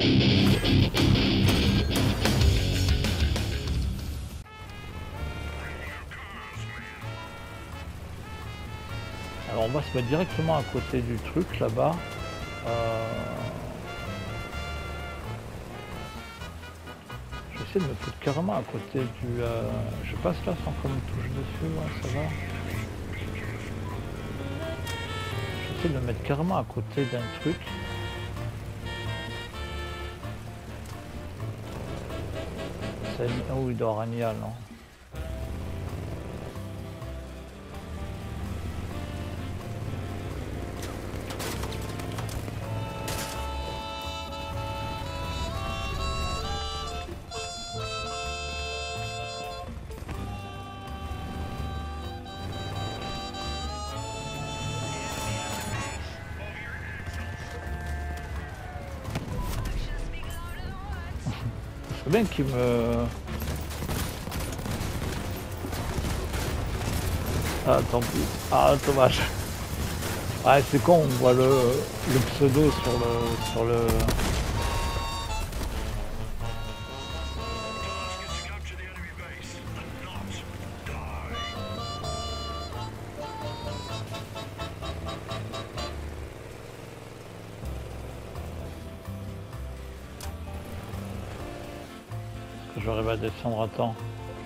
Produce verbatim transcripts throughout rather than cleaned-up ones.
Alors on va se mettre directement à côté du truc là-bas. Euh... Je vais essayer de me foutre carrément à côté du... Euh... Je passe là sans qu'on me touche dessus, ouais, ça va. J'essaie de me mettre carrément à côté d'un truc. Oh, il doit Ragna, non? C'est bien qu'il me... Ah, tant pis. Ah, dommage. Ah, c'est con, on voit le, le pseudo sur le... sur le... Est-ce que j'arrive à descendre à temps?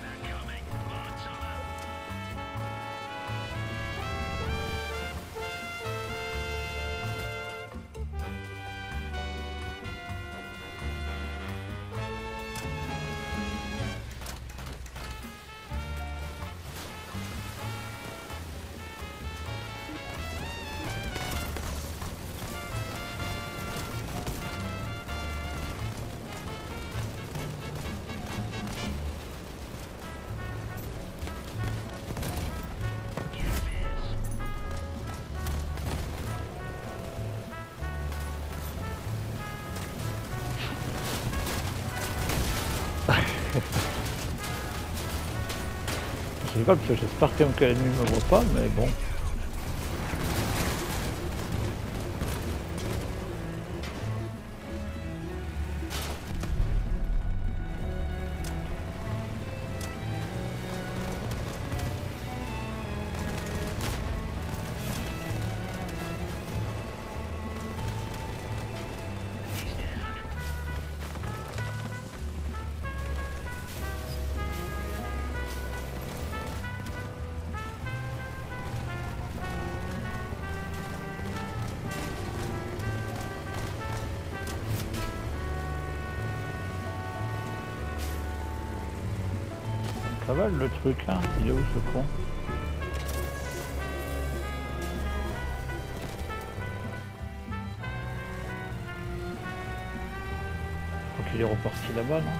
Je sais pas parce que j'espère quand même que l'ennemi ne me voit pas, mais bon. Ça va le truc là? Il est où ce con? Je crois qu'il est reparti là-bas, non?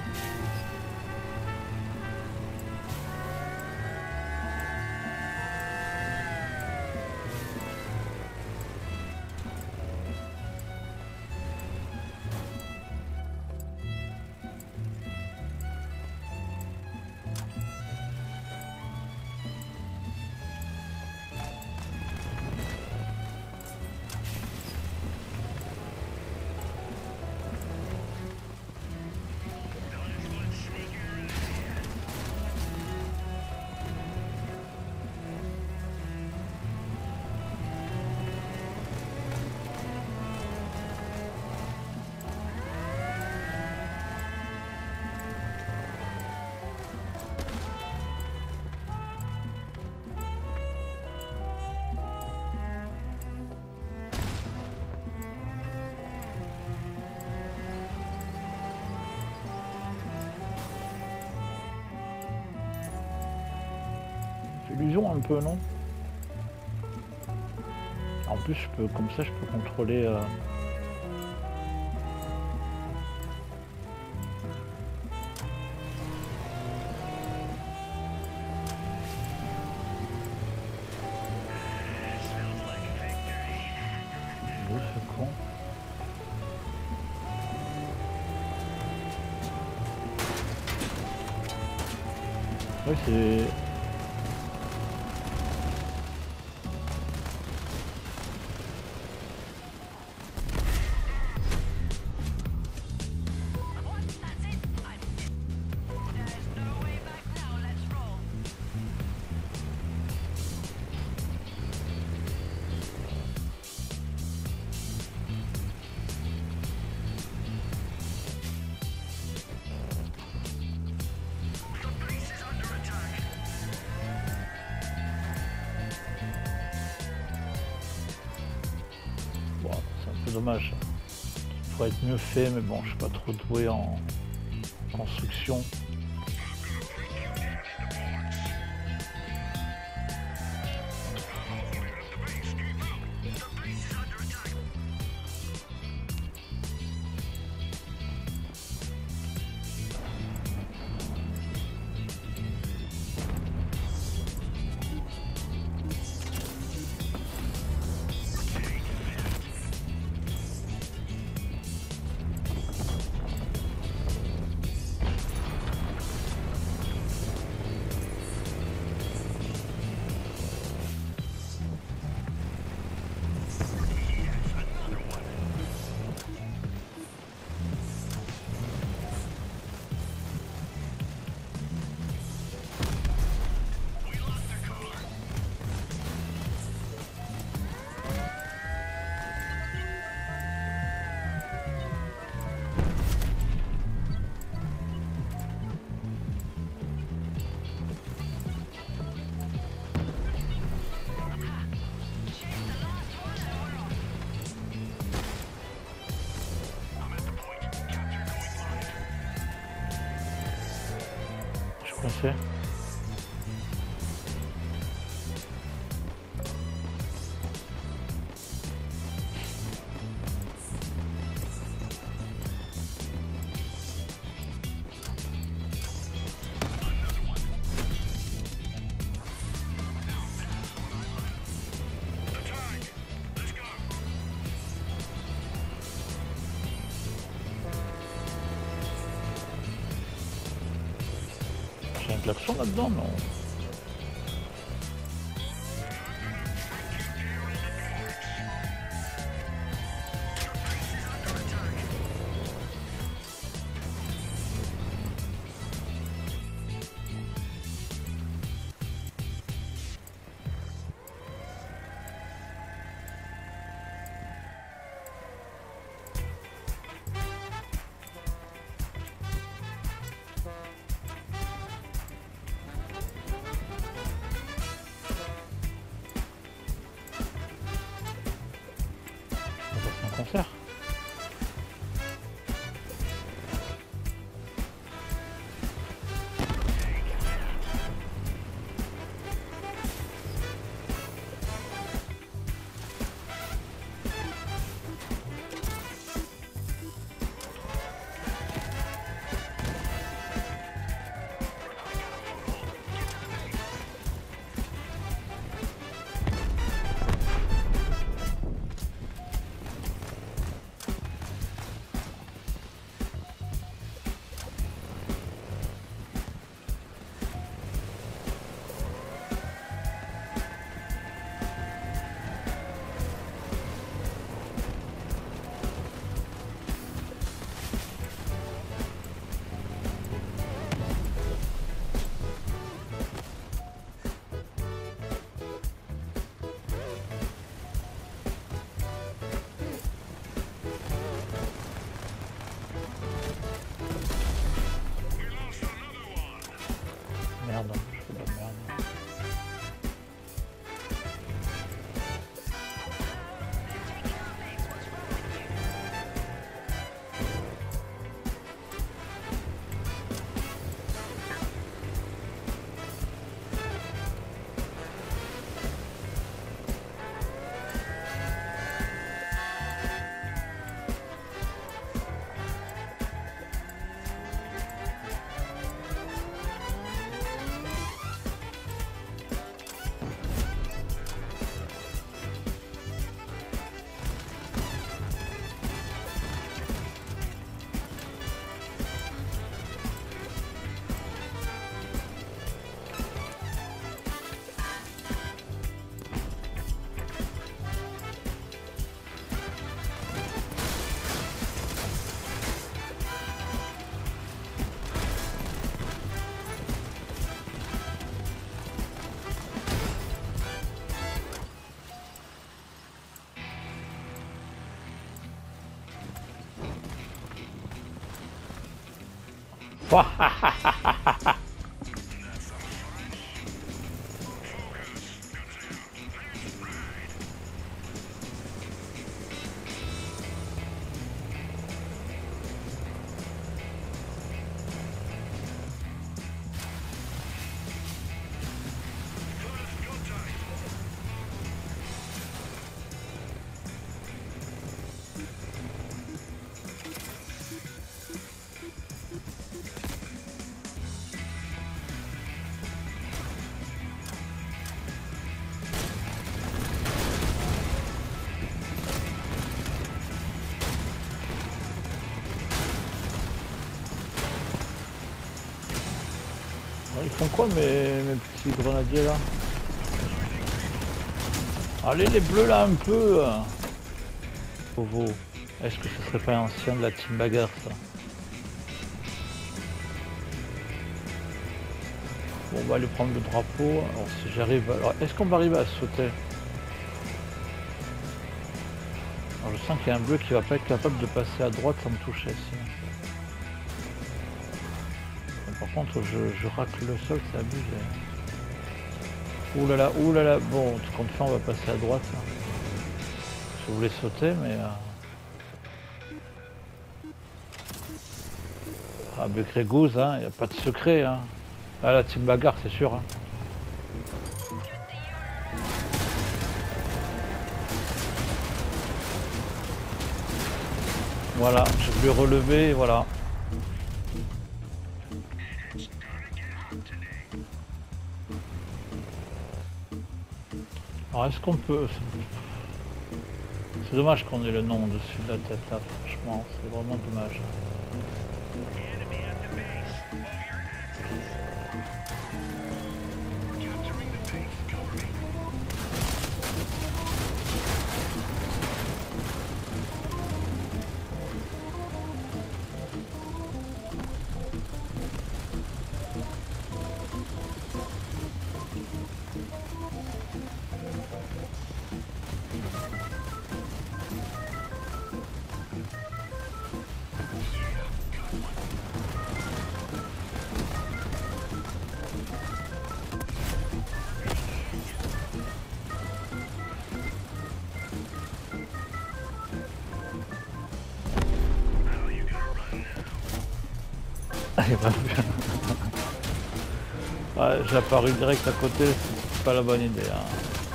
Illusion un peu, non? En plus je peux, comme ça je peux contrôler euh... Où ce con? Ouais, c'est... dommage. Il pourrait être mieux fait, mais bon, je suis pas trop doué en construction. Coincé. J'ai un klaxon là-dedans, non? Concert. Merde, je fais de la merde. Ils font quoi mes, mes petits grenadiers là? Allez les bleus là un peu. Ovo. Est-ce que ce serait pas ancien de la team bagarre ça? Bon, on va aller prendre le drapeau. Alors si j'arrive... Alors est-ce qu'on va arriver à sauter? Alors, je sens qu'il y a un bleu qui va pas être capable de passer à droite sans me toucher sinon. Par contre je, je racle le sol, c'est abusé. Ouh là là, ouh là là, bon, tout compte fait on va passer à droite. Hein. Je voulais sauter mais... Euh... Ah mais Grégouze, hein, y a pas de secret. Hein. Ah la team bagarre c'est sûr. Hein. Voilà, je voulais relever, et voilà. Alors est-ce qu'on peut... C'est dommage qu'on ait le nom au-dessus de la tête là, franchement, c'est vraiment dommage. Ouais, j'ai apparu direct à côté, c'est pas la bonne idée. Hein.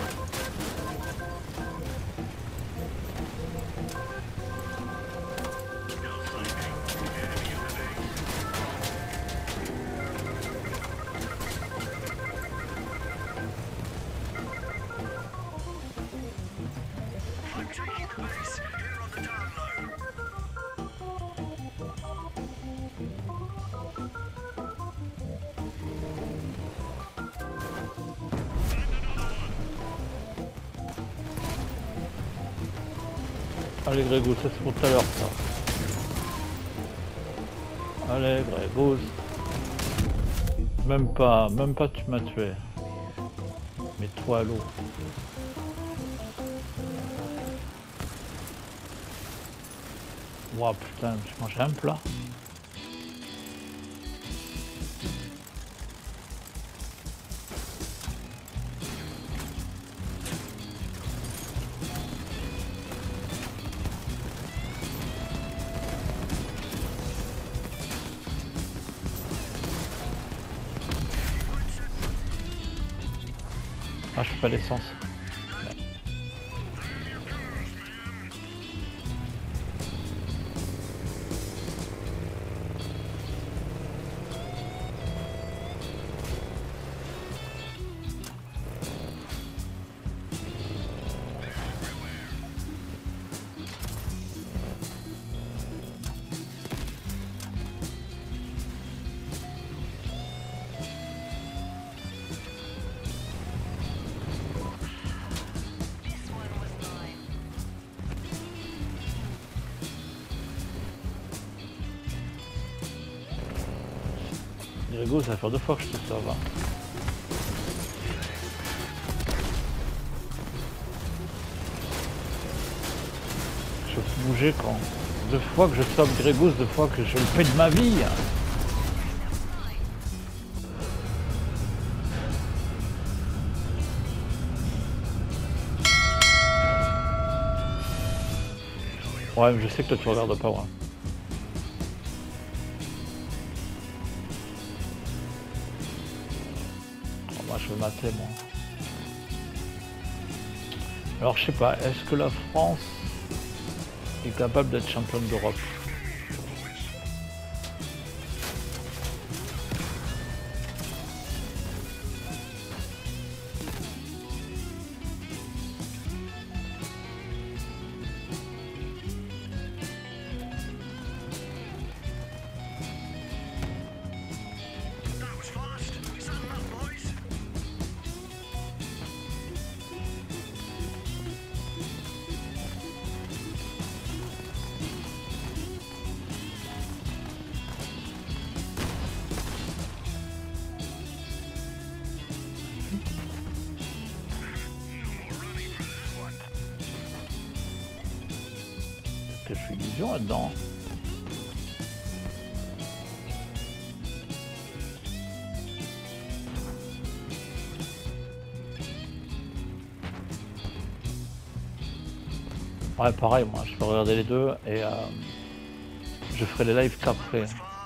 Allez Grégouze, ça c'est pour tout à l'heure ça. Allez Grégouze. Même pas, même pas tu m'as tué. Mets-toi à l'eau. Ouah putain, je mangeais un plat. Ah, je fais pas l'essence. Grégo, ça va faire deux fois que je te sauve. Hein. Je peux bouger quand deux fois que je sauve Grégouze, deux fois que je le fais de ma vie. Ouais, mais je sais que toi tu regardes pas, moi. Oh, moi je vais mater, moi. Alors je sais pas, est-ce que la France est capable d'être championne d'Europe? que je suis illusion là-dedans. Ouais, pareil, moi, je peux regarder les deux et euh, je ferai les lives qu'après.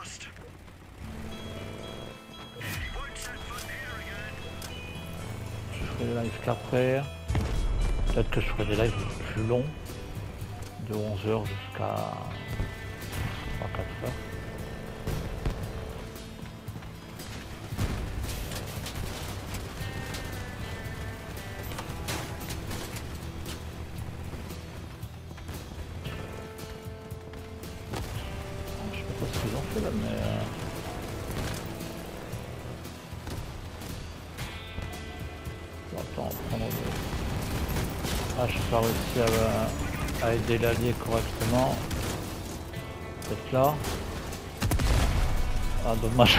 Je ferai les lives qu'après. Peut-être que je ferai des lives plus longs, de onze heures jusqu'à trois quatre heures. Je sais pas ce qu'ils ont fait là, mais... Euh... Attends, on va prendre le... Ah, je n'ai pas réussi à, à aider l'allié correctement. Peut-être là. Ah, dommage.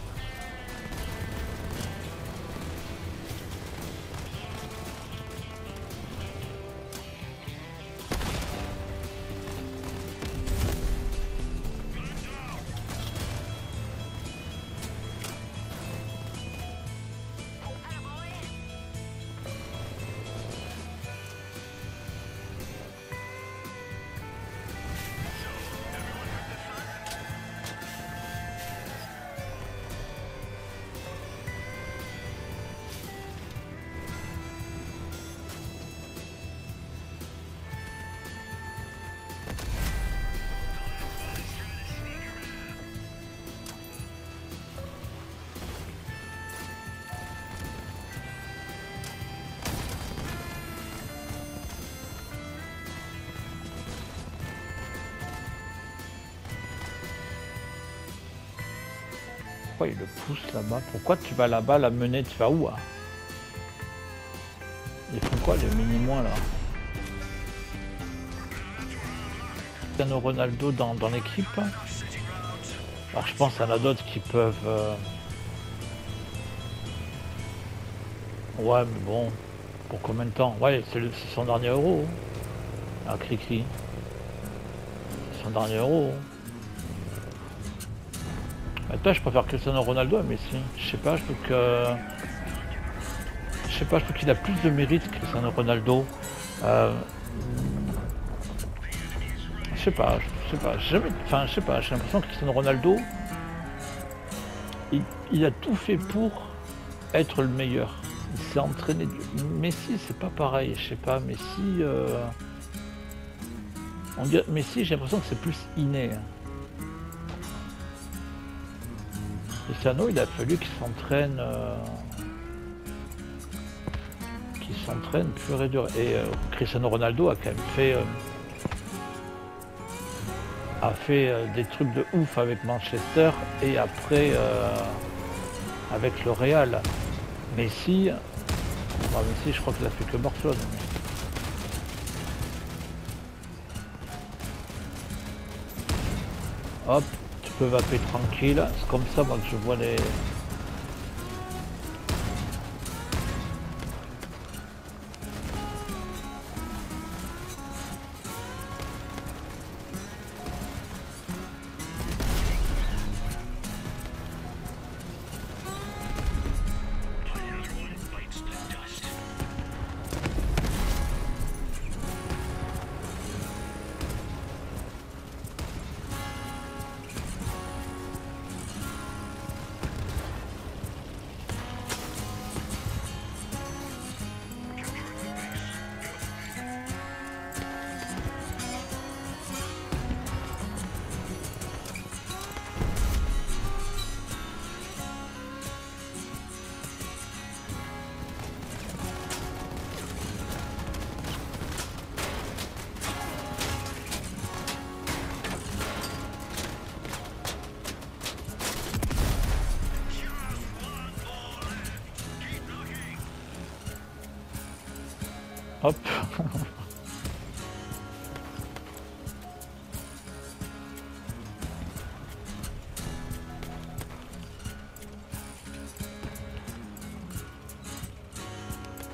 Pourquoi il le pousse là-bas? Pourquoi tu vas là-bas la mener? Tu vas où hein? Ils font quoi les mini-moins là? Cristiano Ronaldo dans, dans l'équipe. Alors je pense qu'il y en a d'autres qui peuvent... Euh... Ouais mais bon, pour combien de temps? Ouais c'est son dernier euro. Ah Cricri. C'est son dernier euro. Toi, je préfère Cristiano Ronaldo à Messi. Je sais pas, je trouve que... Je sais pas, je trouve qu'il a plus de mérite que Cristiano Ronaldo. Euh... Je sais pas, je sais pas, jamais... Enfin, je sais pas, j'ai l'impression que Cristiano Ronaldo, il, il a tout fait pour être le meilleur. Il s'est entraîné... Messi, c'est pas pareil, je sais pas, Messi... Euh... On dit... Messi, j'ai l'impression que c'est plus inné. Cristiano, il a fallu qu'il s'entraîne, euh, qu'il s'entraîne pur et dur. Et euh, Cristiano Ronaldo a quand même fait, euh, a fait euh, des trucs de ouf avec Manchester et après euh, avec le Real. Messi, bon, Messi, je crois qu'il a fait que Barcelone. Hop. Je peux vaper tranquille, c'est comme ça moi que je vois les... Hop.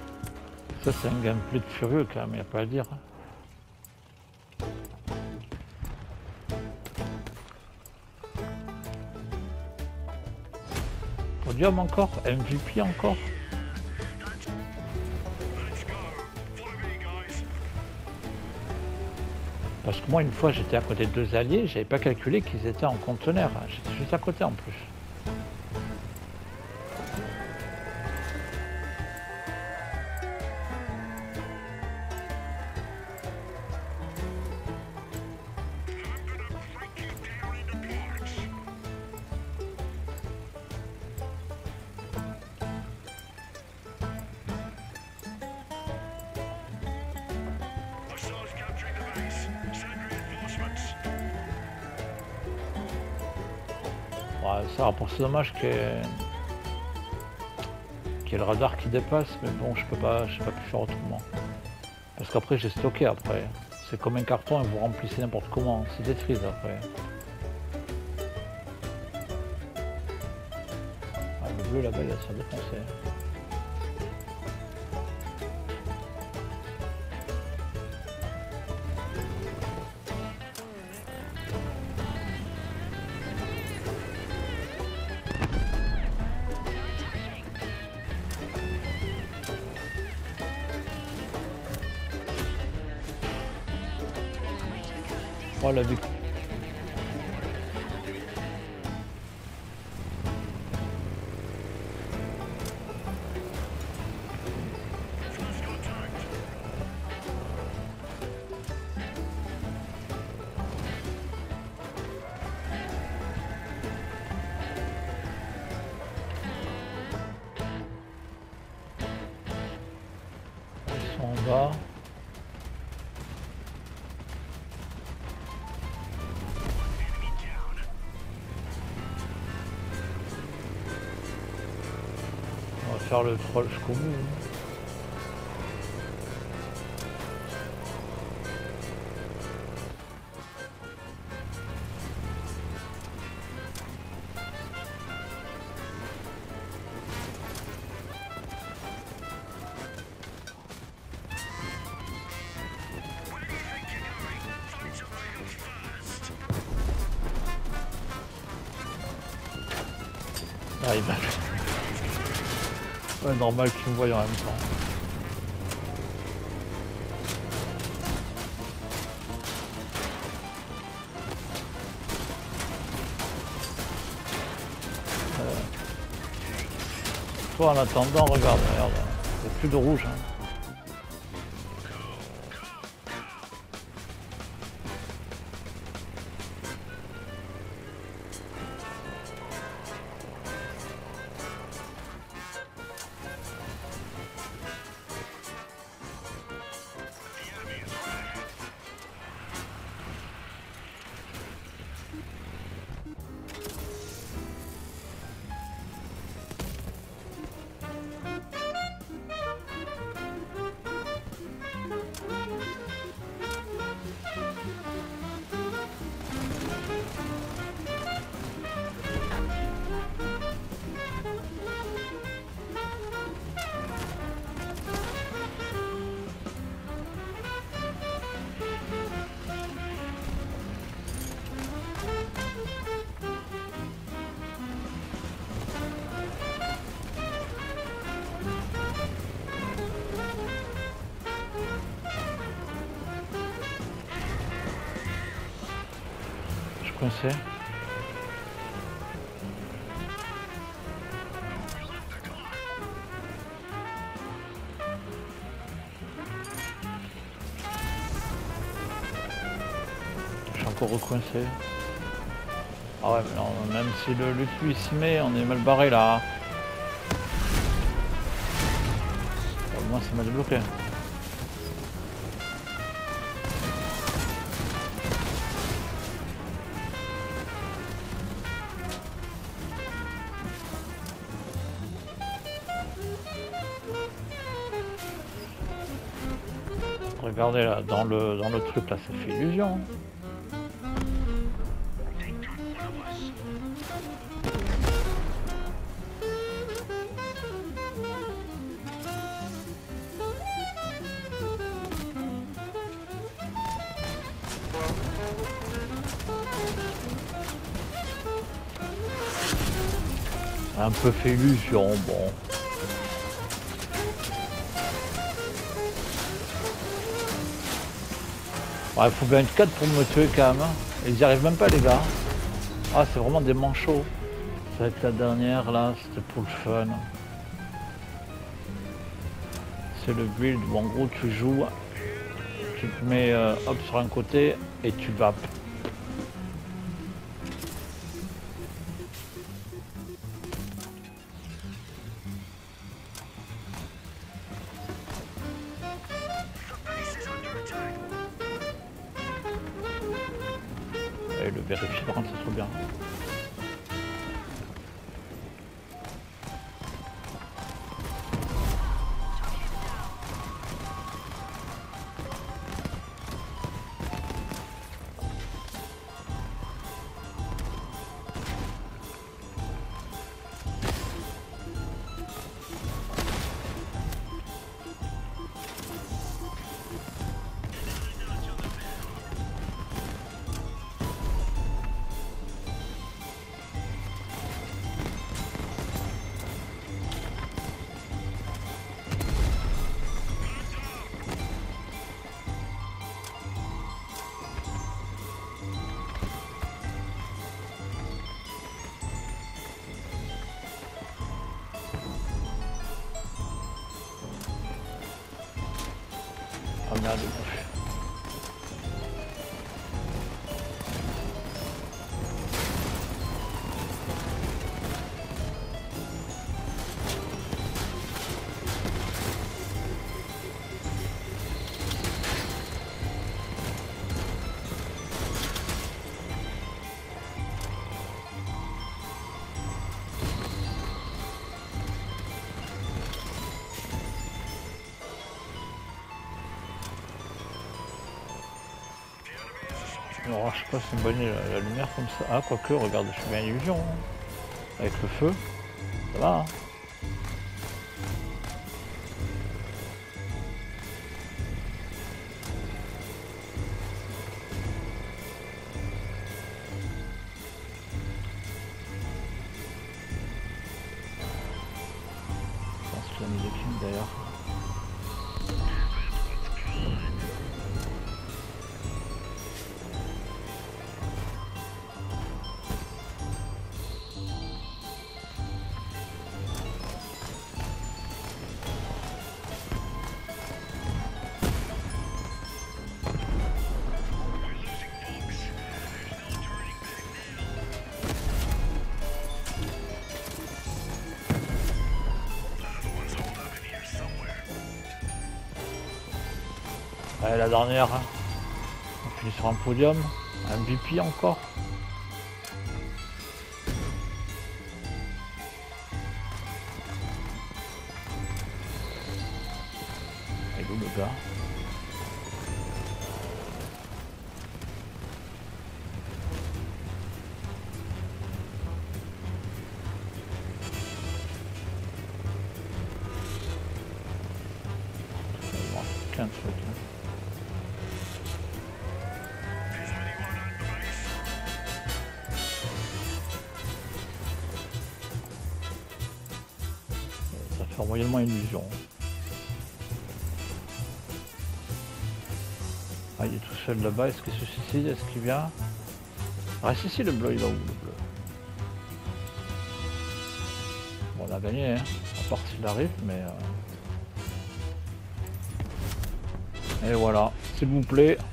Ça c'est un gameplay de furieux quand même, il n'y a pas à dire. podium encore, M V P encore. Parce que moi une fois j'étais à côté de deux alliés, j'avais pas calculé qu'ils étaient en conteneur, j'étais juste à côté en plus. Ouais, ça, pour c'est dommage qu'il y, ait... qu'il y ait le radar qui dépasse, mais bon, je peux pas, je sais pas plus faire autrement. Parce qu'après, j'ai stocké après. C'est comme un carton et vous remplissez n'importe comment. C'est Tetris après. Ah, le bleu là-bas, il va se faire défoncer. Oh la victoire. Ils sont en bas. On va faire le troll jusqu'au bout. Ah, il va. Ouais, normal qu'il me voie en même temps. Euh... Toi, en attendant, regarde, regarde, il n'y a plus de rouge. Hein. Coincé. Je suis encore recoincé. Ah ouais, mais non, même si le lutte lui s'y met, on est mal barré là. Au moins ça m'a débloqué. Regardez là, dans le, dans le truc là, ça fait illusion. Un peu fait illusion, bon. Ouais, il faut bien être quatre pour me tuer quand même. Ils y arrivent même pas les gars. Ah, c'est vraiment des manchots. Ça va être la dernière là, c'était pour le fun. C'est le build où en gros tu joues, tu te mets euh, hop sur un côté et tu vas. Et le vérifier par contre c'est trop bien. Ah merde, de bouffe. Alors, je sais pas si c'est une bonne idée, la, la lumière comme ça. Ah, quoique, regarde, je fais bien illusion. Hein. Avec le feu, ça va. Hein. Je pense qu'il y a mis des films d'ailleurs. Allez, la dernière, hein. On finit sur un podium, un M V P encore. Et où le gars? quinze trucs. Ça fait moyennement illusion. Ah, il est tout seul là-bas, est-ce qu'il se suicide, est-ce qu'il vient? Ah si si, le bleu, il va où le bleu? Bon, on a gagné, hein, à part s'il arrive, mais... Euh... Et voilà, s'il vous plaît.